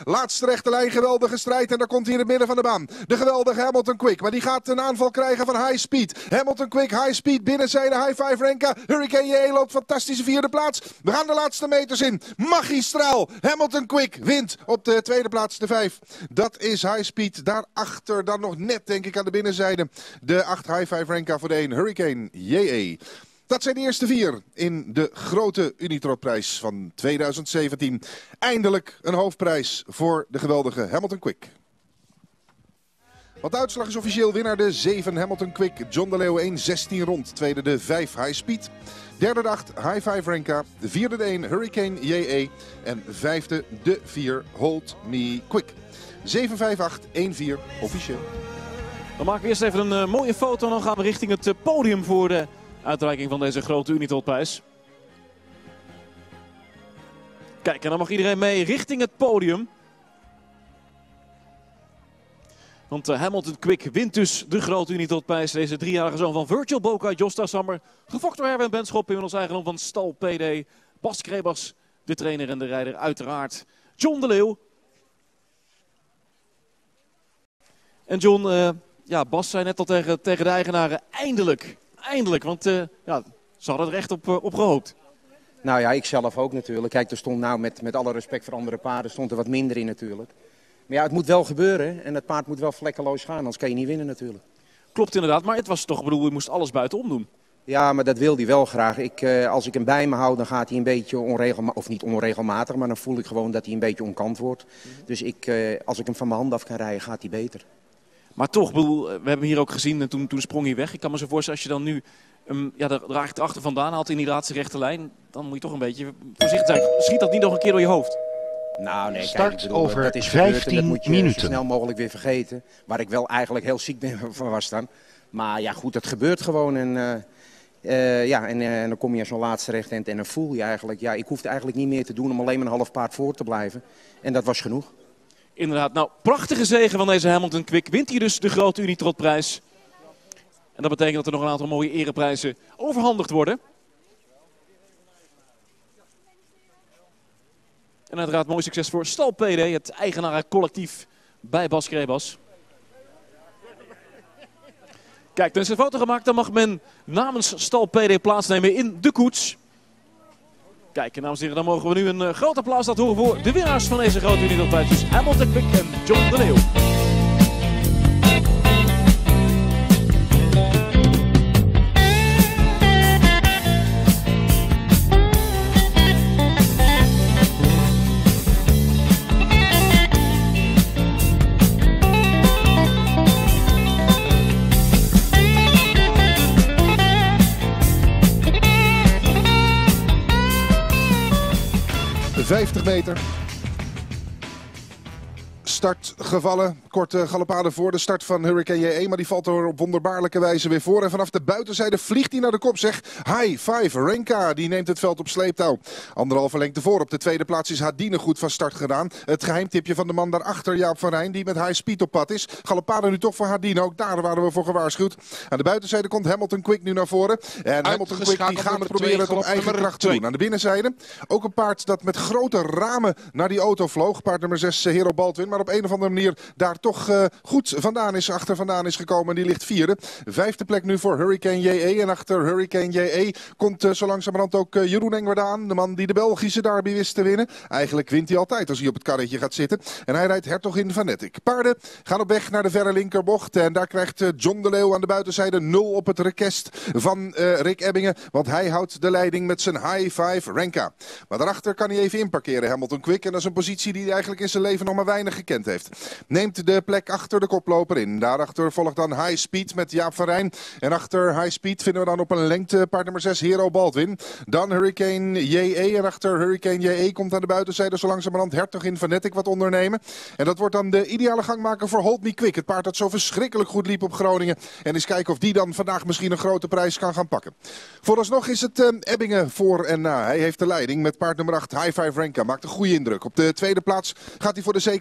Laatste rechte lijn, geweldige strijd. En daar komt hij in het midden van de baan. De geweldige Hamilton Quick. Maar die gaat een aanval krijgen van High Speed. Hamilton Quick, High Speed, binnenzijde, High Five Renka. Hurricane JE loopt fantastische vierde plaats. We gaan de laatste meters in. Magistraal. Hamilton Quick wint op de tweede plaats de 5. Dat is High Speed. Daarachter dan nog net, denk ik, aan de binnenzijde. De 8 High Five Renka voor de 1 Hurricane JE. Dat zijn de eerste 4 in de grote Unitrotprijs van 2017. Eindelijk een hoofdprijs voor de geweldige Hamilton Quick. Want de uitslag is officieel: winnaar de 7 Hamilton Quick, John de Leeuw 1:16 rond. Tweede de 5 High Speed. Derde de 8 High Five Renka. De vierde de 1 Hurricane JE. En vijfde de 4 Hold Me Quick. 7-5-8-1-4 officieel. Dan maken we eerst even een mooie foto en dan gaan we richting het podium voor de uitreiking van deze grote Unitrotprijs. Kijk, en dan mag iedereen mee richting het podium. Want Hamilton Quick wint dus de grote Unitrotprijs. Deze 3-jarige zoon van Virgil Boca, Josta Sammer. Gefokt door Erwin Benschop, inmiddels eigendom van Stal PD. Bas Krebas, de trainer en de rijder uiteraard. John de Leeuw. En John, ja, Bas zei net al tegen de eigenaren, eindelijk. Want ja, ze hadden er echt op gehoopt. Nou ja, ik zelf ook natuurlijk. Kijk, er stond nou met alle respect voor andere paarden, stond er wat minder in natuurlijk. Maar ja, het moet wel gebeuren en het paard moet wel vlekkeloos gaan, anders kan je niet winnen natuurlijk. Klopt inderdaad, maar het was toch, bedoel, je moest alles buitenom doen. Ja, maar dat wil hij wel graag. Als ik hem bij me hou, dan gaat hij een beetje onregelmatig, of niet onregelmatig, maar dan voel ik gewoon dat hij een beetje onkant wordt. Dus als ik hem van mijn hand af kan rijden, gaat hij beter. Maar toch, bedoel, we hebben hier ook gezien, toen sprong hij weg. Ik kan me zo voorstellen, als je dan nu ja, de raakt erachter vandaan haalt in die laatste rechte lijn, dan moet je toch een beetje voorzichtig zijn. Schiet dat niet nog een keer door je hoofd? Nou nee, Start kijk, ik bedoel, over dat is 15 gebeurd en dat moet je minuten. zo snel mogelijk weer vergeten. Waar ik wel eigenlijk heel ziek van was dan. Maar ja goed, dat gebeurt gewoon en dan kom je aan zo'n laatste recht en dan voel je eigenlijk, ja, ik hoefde eigenlijk niet meer te doen om alleen maar een half paard voor te blijven. En dat was genoeg. Inderdaad, nou, prachtige zege van deze Hamilton Quick. Wint hier dus de grote Unitrotprijs. En dat betekent dat er nog een aantal mooie ereprijzen overhandigd worden. En uiteraard mooi succes voor Stal PD, het eigenarencollectief bij Bas Krebas. Kijk, dan is een foto gemaakt. Dan mag men namens Stal PD plaatsnemen in de koets. Kijk, en dames en heren, dan mogen we nu een groot applaus laten horen voor de winnaars van deze grote Unitrotprijs. Dus Hamilton Quick en John de Leeuw. De 50 meter. Start gevallen. Korte galopade voor de start van Hurricane JE. Maar die valt er op wonderbaarlijke wijze weer voor. En vanaf de buitenzijde vliegt hij naar de kop. Zeg, High Five Renka. Die neemt het veld op sleeptouw. Anderhalve lengte voor. Op de tweede plaats is Hadine goed van start gedaan. Het geheimtipje van de man daarachter, Jaap van Rijn. Die met High Speed op pad is. Galopade nu toch voor Hadine. Ook daar waren we voor gewaarschuwd. Aan de buitenzijde komt Hamilton Quick nu naar voren. En Hamilton Quick die gaat proberen het op eigen kracht te doen. Aan de binnenzijde ook een paard dat met grote ramen naar die auto vloog. Paard nummer 6 Hero Baldwin. Maar op een of andere manier daar toch goed achter vandaan is gekomen. En die ligt vierde. Vijfde plek nu voor Hurricane JE. En achter Hurricane JE komt zo langzamerhand ook Jeroen Engwerda aan. De man die de Belgische derby wist te winnen. Eigenlijk wint hij altijd als hij op het karretje gaat zitten. En hij rijdt Hertogin van Nettic. Paarden gaan op weg naar de verre linkerbocht. En daar krijgt John de Leeuw aan de buitenzijde 0 op het rekest van Rick Ebbingen. Want hij houdt de leiding met zijn High Five Renka. Maar daarachter kan hij even inparkeren, Hamilton Quick. En dat is een positie die hij eigenlijk in zijn leven nog maar weinig gekend heeft. Neemt de plek achter de koploper in. Daarachter volgt dan High Speed met Jaap van Rijn. En achter High Speed vinden we dan op een lengte paard nummer 6 Hero Baldwin. Dan Hurricane JE. En achter Hurricane JE komt aan de buitenzijde zo langzamerhand Hertogin van Nettic wat ondernemen. En dat wordt dan de ideale gangmaker voor Hold Me Quick. Het paard dat zo verschrikkelijk goed liep op Groningen. En eens kijken of die dan vandaag misschien een grote prijs kan gaan pakken. Vooralsnog is het Ebbingen voor en na. Hij heeft de leiding met paard nummer 8 High Five Renka. Maakt een goede indruk. Op de tweede plaats gaat hij voor de zekerheid toch maar weer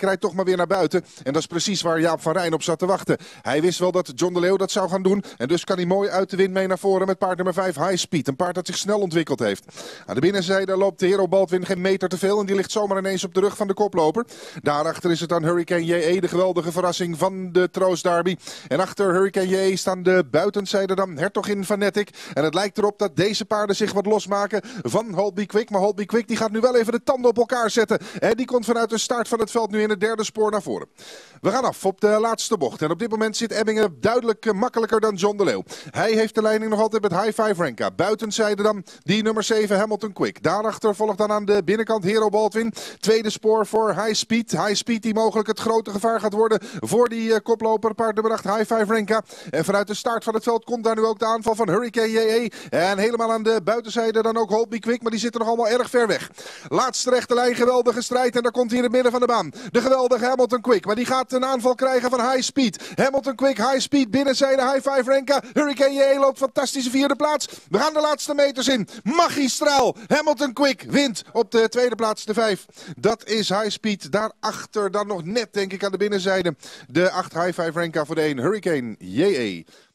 weer naar buiten. En dat is precies waar Jaap van Rijn op zat te wachten. Hij wist wel dat John de Leeuw dat zou gaan doen. En dus kan hij mooi uit de wind mee naar voren met paard nummer 5 High Speed. Een paard dat zich snel ontwikkeld heeft. Aan de binnenzijde loopt de Hero Baldwin geen meter te veel. En die ligt zomaar ineens op de rug van de koploper. Daarachter is het dan Hurricane JE, de geweldige verrassing van de Troost Derby. En achter Hurricane JE staan de buitenzijde dan Hertogin Fanatic. En het lijkt erop dat deze paarden zich wat losmaken van Holtby Quick. Maar Holtby Quick die gaat nu wel even de tanden op elkaar zetten. En die komt vanuit de start van het veld nu in het derde spoor naar voren. We gaan af op de laatste bocht. En op dit moment zit Ebbingen duidelijk makkelijker dan John de Leeuw. Hij heeft de leiding nog altijd met High Five Renka. Buitenzijde dan die nummer 7 Hamilton Quick. Daarachter volgt dan aan de binnenkant Hero Baldwin. Tweede spoor voor High Speed. High Speed die mogelijk het grote gevaar gaat worden voor die koploper. Paard nummer 8 High Five Renka. En vanuit de start van het veld komt daar nu ook de aanval van Hurricane JE. En helemaal aan de buitenzijde dan ook Holtby Quick. Maar die zitten nog allemaal erg ver weg. Laatste rechte lijn, geweldige strijd. En daar komt hij in het midden van de baan. De geweldige Hamilton Quick. Maar die gaat een aanval krijgen van High Speed. Hamilton Quick, High Speed, binnenzijde High Five Renka. Hurricane JE loopt fantastische vierde plaats. We gaan de laatste meters in. Magistraal. Hamilton Quick wint op de tweede plaats de 5. Dat is High Speed. Daarachter dan nog net denk ik aan de binnenzijde. De 8 High Five Renka voor de 1 Hurricane JE.